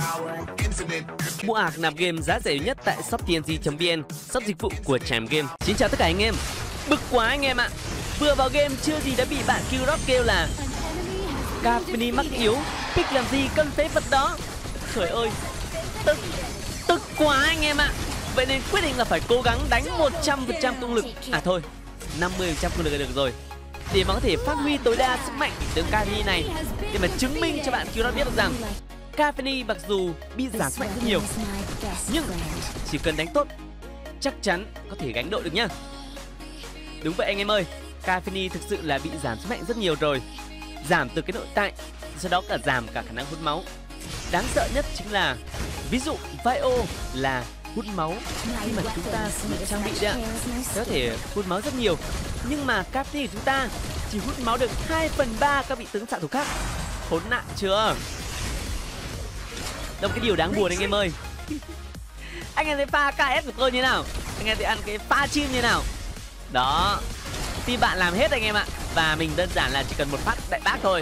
Mua ạc nạp game giá rẻ nhất tại shoptng.vn, shop dịch vụ của Trảm Game. Xin chào tất cả anh em. Bực quá anh em ạ. Vừa vào game chưa gì đã bị bạn Qrock kêu là Caffeine mắc yếu, pick làm gì cân phế vật đó. Trời ơi, tức quá anh em ạ. Vậy nên quyết định là phải cố gắng đánh 100% công lực. À thôi, 50% công lực là được rồi, để mà có thể phát huy tối đa sức mạnh của tướng Caffeine này, để mà chứng minh cho bạn Qrock biết được rằng Caffeine mặc dù bị giảm sức mạnh rất nhiều, nhưng chỉ cần đánh tốt chắc chắn có thể gánh độ được nhá. Đúng vậy anh em ơi, Caffeine thực sự là bị giảm sức mạnh rất nhiều rồi. Giảm từ cái nội tại, sau đó cả giảm cả khả năng hút máu. Đáng sợ nhất chính là ví dụ Vio là hút máu khi mà chúng ta sử dụng trang bị đấy ạ, có thể hút máu rất nhiều, nhưng mà Caffeine của chúng ta chỉ hút máu được 2/3 các vị tướng xạ thủ khác. Khốn nạn chưa? Đó là cái điều đáng buồn anh em ơi. Anh em thấy pha KS của tôi như nào? Anh em thấy ăn cái pha chim như nào? Đó, team bạn làm hết anh em ạ. Và mình đơn giản là chỉ cần một phát đại bác thôi.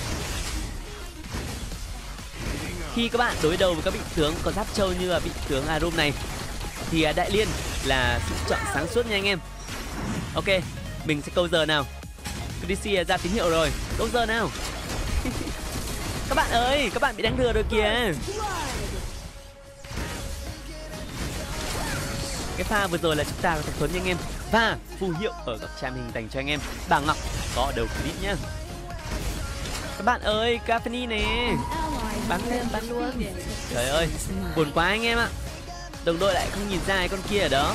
Khi các bạn đối đầu với các vị tướng có giáp trâu như là vị tướng Arum này thì Đại Liên là sự chọn sáng suốt nha anh em. Ok, mình sẽ câu giờ nào. DC ra tín hiệu rồi, câu giờ nào. Các bạn ơi, các bạn bị đánh lừa rồi kìa. Cái pha vừa rồi là chúng ta có thắng thuấn nha anh em. Và phù hiệu ở góc trang hình dành cho anh em. Bảng ngọc có đầu clip nhá. Các bạn ơi, Caffeine nè, bắn lên, bắn luôn. Trời ơi, buồn quá anh em ạ. Đồng đội lại không nhìn ra cái con kia ở đó.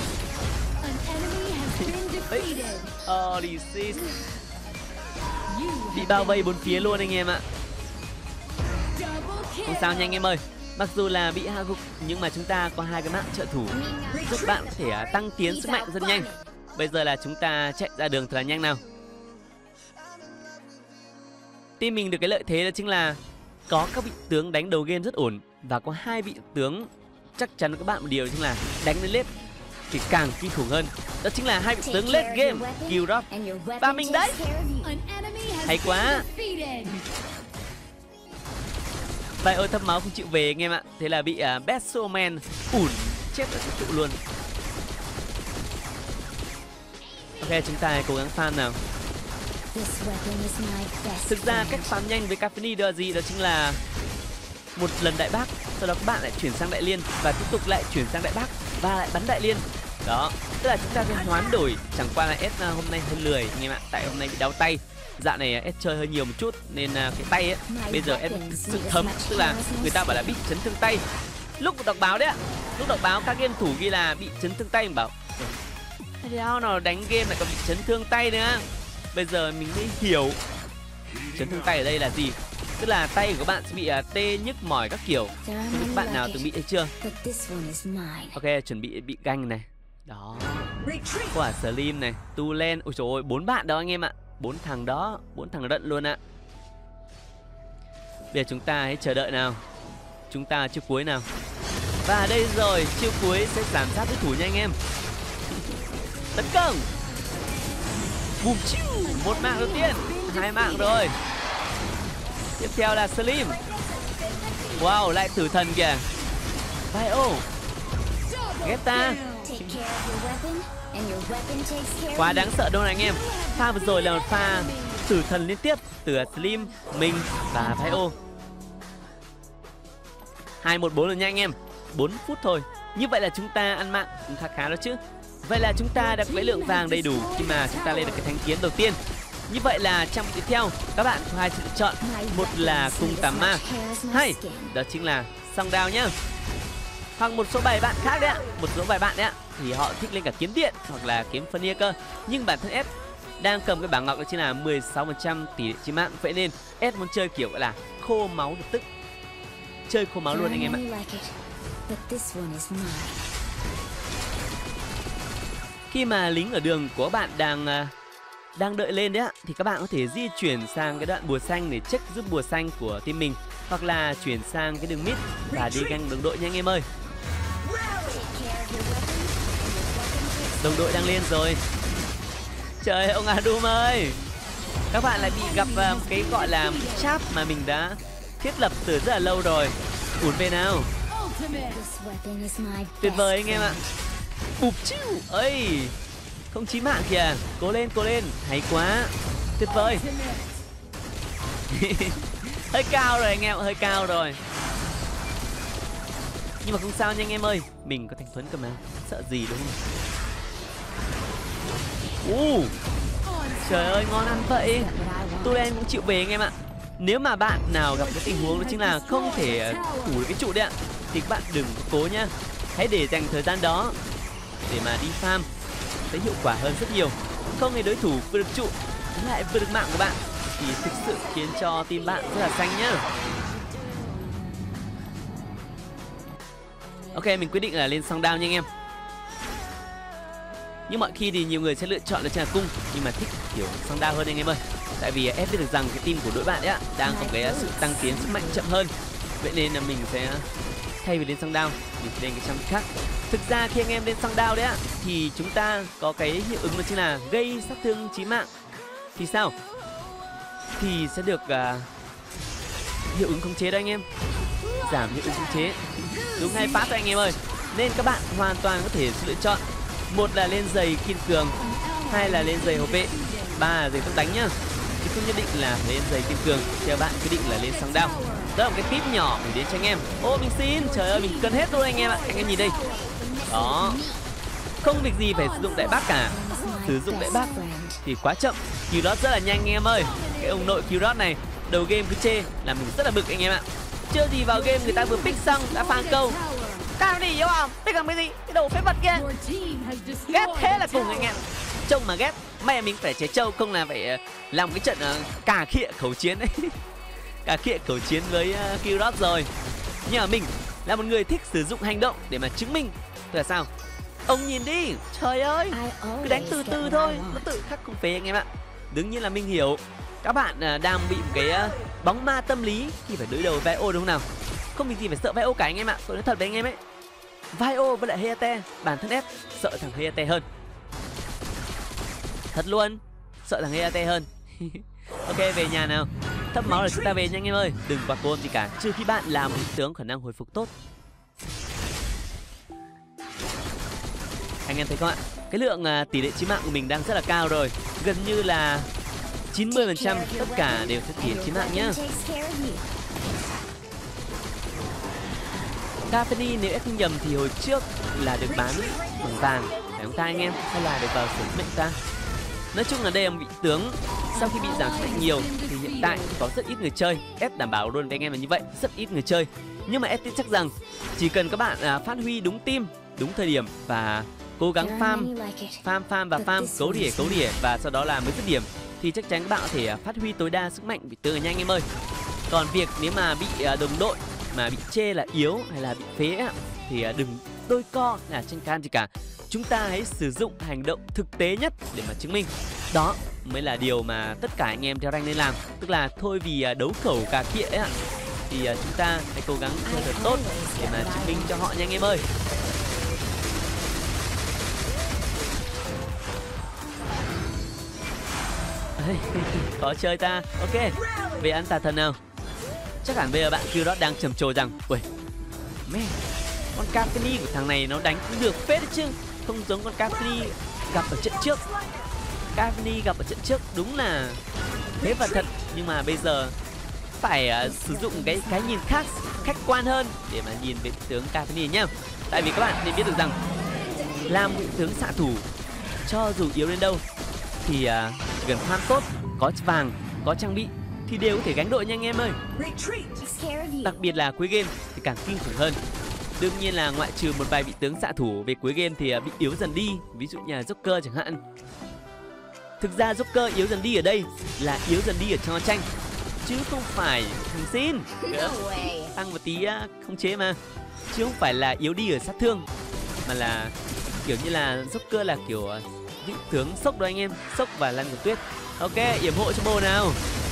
Bị bao vây bốn phía luôn anh em ạ. Không sao nha anh em ơi. Mặc dù là bị hạ gục nhưng mà chúng ta có hai cái mạng trợ thủ giúp bạn có thể tăng tiến sức mạnh rất nhanh. Bây giờ là chúng ta chạy ra đường thật là nhanh nào. Team mình được cái lợi thế đó chính là có các vị tướng đánh đầu game rất ổn, và có hai vị tướng chắc chắn các bạn một điều chính là đánh lên late thì càng kinh khủng hơn. Đó chính là hai vị tướng late game, Qrock và mình đấy. Hay quá. Vậy ôi thâm máu không chịu về anh em ạ. Thế là bị Bestman ủn chết ở trụ luôn. Ok, chúng ta cố gắng farm nào. Thực ra cách farm nhanh với Caffeine đó là gì? Đó chính là một lần đại bác, sau đó các bạn lại chuyển sang đại liên và tiếp tục lại chuyển sang đại bác và lại bắn đại liên. Đó, tức là chúng ta sẽ hoán đổi. Chẳng qua là S hôm nay hơi lười anh em ạ, tại hôm nay bị đau tay. Dạo này S chơi hơi nhiều một chút nên cái tay ấy bây giờ S sự thấm, tức là người ta bảo là bị chấn thương tay. Lúc đọc báo đấy ạ, lúc đọc báo các game thủ ghi là bị chấn thương tay, mình bảo thế nào đánh game lại còn bị chấn thương tay nữa. Bây giờ mình mới hiểu chấn thương tay ở đây là gì, tức là tay của các bạn sẽ bị tê nhức mỏi các kiểu. Không biết các bạn nào từng bị hay chưa? Ok, chuẩn bị ganh này. Đó, quả Slim này, Tulen. Ôi trời ơi, 4 bạn đó anh em ạ. 4 thằng đó, 4 thằng rận luôn ạ. Bây giờ chúng ta hãy chờ đợi nào. Chúng ta chiêu cuối nào. Và đây rồi, chiêu cuối sẽ giảm sát đối thủ nha anh em. Tấn công. Bùm chiu, một mạng đầu tiên, 2 mạng rồi. Tiếp theo là Slim. Wow, lại tử thần kìa. Vio, Geta. Quá đáng sợ đâu này anh em. Pha vừa rồi là một pha tử thần liên tiếp từ Slim, mình và Vio. 2-1-4 rồi nha anh em. 4 phút thôi. Như vậy là chúng ta ăn mạng cũng khá đó chứ. Vậy là chúng ta đã có cái lượng vàng đầy đủ khi mà chúng ta lên được cái thánh kiếm đầu tiên. Như vậy là trong tiếp theo các bạn có hai sự lựa chọn. Một là cung tắm ma, hai đó chính là song đao nhá. Hoặc một số bài bạn khác đấy ạ. Một số bài bạn đấy ạ thì họ thích lên cả kiếm điện hoặc là kiếm phân nia cơ. Nhưng bản thân S đang cầm cái bảng ngọc đó chính là 16% tỷ lệ chí mạng. Vậy nên S muốn chơi kiểu gọi là khô máu lập tức. Chơi khô máu luôn anh em ạ. Khi mà lính ở đường của bạn đang đợi lên đấy ạ, thì các bạn có thể di chuyển sang cái đoạn bùa xanh để check giúp bùa xanh của team mình, hoặc là chuyển sang cái đường mid và đi ganh đồng đội nha anh em ơi. Đồng đội đang lên rồi. Trời, ông Adum ơi, các bạn lại bị gặp cái gọi là trap mà mình đã thiết lập từ rất là lâu rồi. Ủn về nào. Tuyệt vời anh em ạ. Bụp chiu ấy, không chí mạng kìa. Cố lên, hay quá, tuyệt vời. Hơi cao rồi anh em, hơi cao rồi. Nhưng mà không sao nha anh em ơi, mình có Thanh Tuấn cơ mà, sợ gì đúng không? Trời ơi, ngon ăn vậy. Tôi đen cũng chịu về anh em ạ. Nếu mà bạn nào gặp cái tình huống đó chính là không thể thủ được cái trụ đấy ạ, thì các bạn đừng có cố nhá. Hãy để dành thời gian đó để mà đi farm sẽ hiệu quả hơn rất nhiều. Không thì đối thủ vừa được trụ lại vừa được mạng của bạn thì thực sự khiến cho team bạn rất là xanh nhá. Ok, mình quyết định là lên song down nha anh em. Nhưng mọi khi thì nhiều người sẽ lựa chọn là trên là cung, nhưng mà thích kiểu song down hơn anh em ơi. Tại vì em biết được rằng cái team của đội bạn ấy ạ đang có cái sự tăng tiến sức mạnh chậm hơn. Vậy nên là mình sẽ thay vì lên song down, mình sẽ lên cái trang bị khác. Thực ra khi anh em lên song down đấy ạ thì chúng ta có cái hiệu ứng đó chính là gây sát thương chí mạng. Thì sao? Thì sẽ được hiệu ứng khống chế đó anh em. Giảm hiệu ứng khống chế. Đúng ngay phát thôi anh em ơi. Nên các bạn hoàn toàn có thể lựa chọn. Một là lên giày kiên cường, hai là lên giày hộp vệ, ba là giày tốc đánh nhá. Chứ không nhất định là lên giày kiên cường. Theo bạn quyết định là lên song down. Đó là một cái tip nhỏ mình đến cho anh em. Ô mình xin, trời ơi mình cân hết luôn anh em ạ. Anh em nhìn đây. Đó. Không việc gì phải sử dụng đại bác cả. Sử dụng đại bác thì quá chậm. Q dot rất là nhanh anh em ơi. Cái ông nội Q dot này đầu game cứ chê là mình rất là bực anh em ạ. Chưa gì vào game người ta vừa pick xong đã phang câu. Cao đi hiểu không? Pick làm cái gì? Cái đồ phế vật kia. Ghét thế là cùng anh em. Trông mà ghét. Mẹ mình phải chế trâu, không là phải làm cái trận cà khịa khẩu chiến ấy. Cà khịa khẩu chiến với Q dot rồi. Nhưng mà mình là một người thích sử dụng hành động để mà chứng minh. Tức là sao? Ông nhìn đi, trời ơi, cứ đánh từ từ thôi, nó tự khắc không phế anh em ạ. Đương nhiên là mình hiểu các bạn đang bị một cái bóng ma tâm lý khi phải đối đầu với Vio đúng không nào? Không vì gì phải sợ Vio cả anh em ạ. Tôi nói thật với anh em ấy, Vio với lại Hayate, bản thân S sợ thằng Hayate hơn. Thật luôn, sợ thằng Hayate hơn. Ok, về nhà nào. Thấp máu là chúng ta về nha anh em ơi. Đừng quá cố gì cả, trừ khi bạn là một tướng khả năng hồi phục tốt. Anh em thấy không ạ? Cái lượng tỷ lệ chí mạng của mình đang rất là cao rồi. Gần như là 90% tất cả đều sẽ tỷ lệ chí mạng nhá. Cafeni nếu em không nhầm thì hồi trước là được bán bằng vàng phải không ta anh em? Hay là được vào sử mệnh ta? Nói chung là đây là một vị tướng sau khi bị giảm sức mạnh nhiều thì hiện tại có rất ít người chơi. F đảm bảo luôn với anh em là như vậy, rất ít người chơi. Nhưng mà F tin chắc rằng chỉ cần các bạn phát huy đúng team, đúng thời điểm và cố gắng farm, cấu đỉa và sau đó là mới dứt điểm thì chắc chắn các bạn có thể phát huy tối đa sức mạnh vị tướng nhanh em ơi. Còn việc nếu mà bị đồng đội mà bị chê là yếu hay là bị phế thì đừng đôi co là tranh can gì cả. Chúng ta hãy sử dụng hành động thực tế nhất để mà chứng minh. Đó mới là điều mà tất cả anh em theo rank nên làm. Tức là thôi vì đấu khẩu cà khịa ấy thì chúng ta hãy cố gắng chơi thật tốt để mà chứng minh cho họ nha anh em ơi. Khó chơi ta. Ok, về ăn tà thần nào. Chắc hẳn bây giờ bạn Q dot đang trầm trồ rằng ui mẹ, con Cafeni của thằng này nó đánh cũng được phết đấy chứ. Không giống con Cafeni gặp ở trận trước. Cafeni gặp ở trận trước đúng là thế và thật. Nhưng mà bây giờ phải sử dụng cái nhìn khác, khách quan hơn để mà nhìn về tướng Cafeni nhá. Tại vì các bạn nên biết được rằng làm vị tướng xạ thủ cho dù yếu đến đâu thì gần farm tốt, có vàng, có trang bị thì đều có thể gánh đội nha anh em ơi. Đặc biệt là cuối game thì càng kinh khủng hơn. Đương nhiên là ngoại trừ một vài vị tướng xạ thủ về cuối game thì bị yếu dần đi, ví dụ như là Joker chẳng hạn. Thực ra Joker yếu dần đi ở đây là yếu dần đi ở trong tranh, chứ không phải mình xin tăng một tí khống chế mà, chứ không phải là yếu đi ở sát thương, mà là kiểu như là Joker là kiểu vị tướng sốc đó anh em, sốc và lăn của tuyết. Ok, yểm hộ cho bồ nào.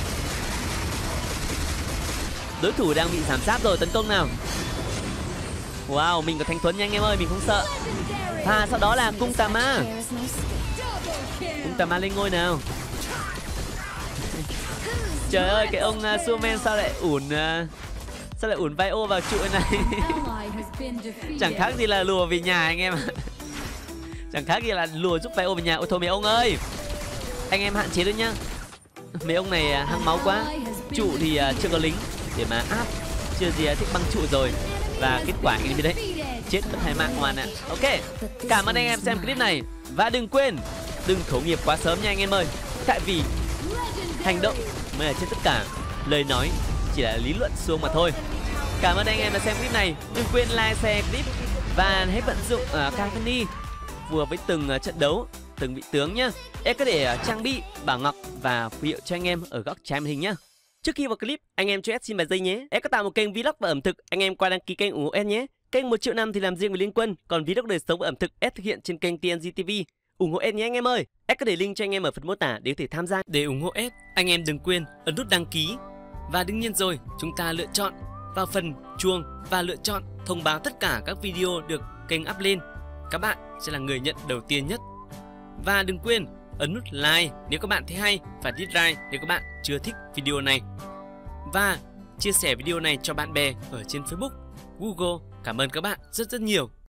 Đối thủ đang bị giảm sát rồi, tấn công nào. Wow, mình có Thanh Tuấn nha anh em ơi, mình không sợ. Và sau đó là cung tà ma. Cung tà ma lên ngôi nào. Trời ơi, cái ông Superman sao lại Sao lại ủn Vio vào trụ này? Chẳng khác gì là lùa về nhà anh em ạ. Chẳng khác gì là lùa giúp Vio về nhà. Ôi thôi mấy ông ơi, anh em hạn chế được nhá. Mấy ông này hăng máu quá. Trụ thì chưa có lính để mà áp, chưa gì thích băng trụ rồi. Và kết quả như thế đấy, chết mất 2 mạng ngoan ạ. Ok, cảm ơn anh em xem clip này. Và đừng quên, đừng khẩu nghiệp quá sớm nha anh em ơi. Tại vì hành động mới là trên tất cả, lời nói chỉ là lý luận suông mà thôi. Cảm ơn anh em đã xem clip này. Đừng quên like, share clip và hãy vận dụng Cavani phù hợp với từng trận đấu, từng vị tướng nhá. Em có thể trang bị bảo ngọc và phù hiệu cho anh em ở góc trái màn hình nhá. Trước khi vào clip, anh em cho S xin vài giây nhé. Em có tạo một kênh vlog và ẩm thực, anh em qua đăng ký kênh ủng hộ S nhé. Kênh 1 triệu năm thì làm riêng với Liên Quân, còn vlog đời sống và ẩm thực S thực hiện trên kênh TNG TV. Ủng hộ S nhé anh em ơi. S có để link cho anh em ở phần mô tả để có thể tham gia. Để ủng hộ S, anh em đừng quên ấn nút đăng ký. Và đương nhiên rồi, chúng ta lựa chọn vào phần chuông và lựa chọn thông báo tất cả các video được kênh up lên. Các bạn sẽ là người nhận đầu tiên nhất. Và đừng quên ấn nút like nếu các bạn thấy hay và dislike nếu các bạn chưa thích video này. Và chia sẻ video này cho bạn bè ở trên Facebook, Google. Cảm ơn các bạn rất nhiều.